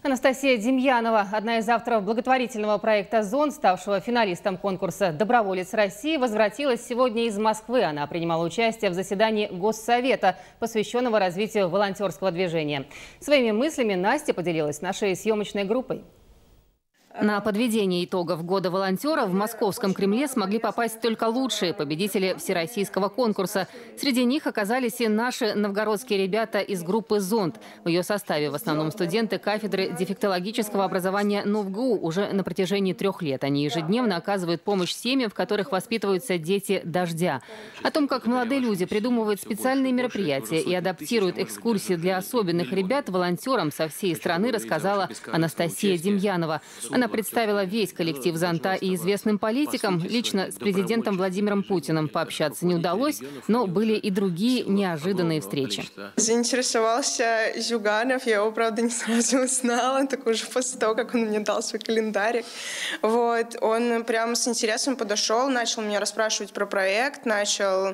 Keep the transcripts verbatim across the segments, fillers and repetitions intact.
Анастасия Демьянова, одна из авторов благотворительного проекта «Зонт», ставшего финалистом конкурса «Доброволец России», возвратилась сегодня из Москвы. Она принимала участие в заседании Госсовета, посвященного развитию волонтерского движения. Своими мыслями Настя поделилась с нашей съемочной группой. На подведение итогов года волонтера в московском Кремле смогли попасть только лучшие победители всероссийского конкурса. Среди них оказались и наши новгородские ребята из группы «Зонт». В ее составе в основном студенты кафедры дефектологического образования НовГУ. Уже на протяжении трех лет они ежедневно оказывают помощь семьям, в которых воспитываются дети дождя. О том, как молодые люди придумывают специальные мероприятия и адаптируют экскурсии для особенных ребят, волонтерам со всей страны рассказала Анастасия Демьянова. Она представила весь коллектив «Зонта» и известным политикам. Лично с президентом Владимиром Путиным пообщаться не удалось, но были и другие неожиданные встречи. Заинтересовался Зюганов. Я его, правда, не сразу узнала, так уже после того, как он мне дал свой календарик. Вот. Он прямо с интересом подошел, начал меня расспрашивать про проект, начал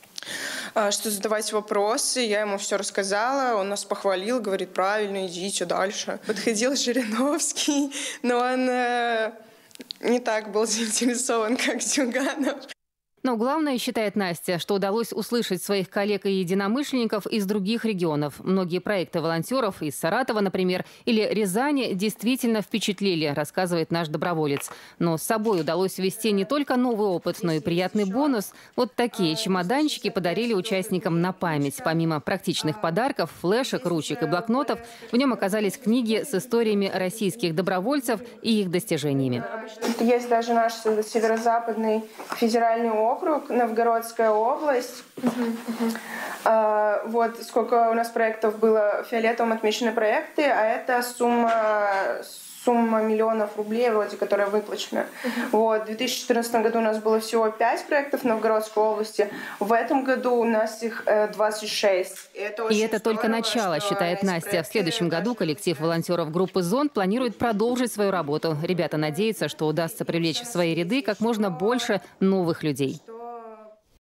что задавать вопросы. Я ему все рассказала, он нас похвалил, говорит: правильно, идите дальше. Подходил Жириновский, но он э, не так был заинтересован, как Зюганов. Но главное, считает Настя, что удалось услышать своих коллег и единомышленников из других регионов. Многие проекты волонтеров из Саратова, например, или Рязани действительно впечатлили, рассказывает наш доброволец. Но с собой удалось ввести не только новый опыт, но и приятный бонус. Вот такие чемоданчики подарили участникам на память. Помимо практичных подарков, флешек, ручек и блокнотов, в нем оказались книги с историями российских добровольцев и их достижениями. Есть даже наш северо-западный федеральный округ. округ, Новгородская область. Uh-huh, uh-huh. А, вот сколько у нас проектов было фиолетовым отмечены проекты, а это сумма, сумма миллионов рублей, вроде, которая выплачена. Uh-huh. Вот, в две тысячи четырнадцатом году у нас было всего пять проектов в Новгородской области, в этом году у нас их двадцать шесть. И это, и это только начало, считает Настя. В следующем году коллектив волонтеров группы «Зонт» планирует продолжить свою работу. Ребята надеются, что удастся привлечь в свои ряды как можно больше новых людей.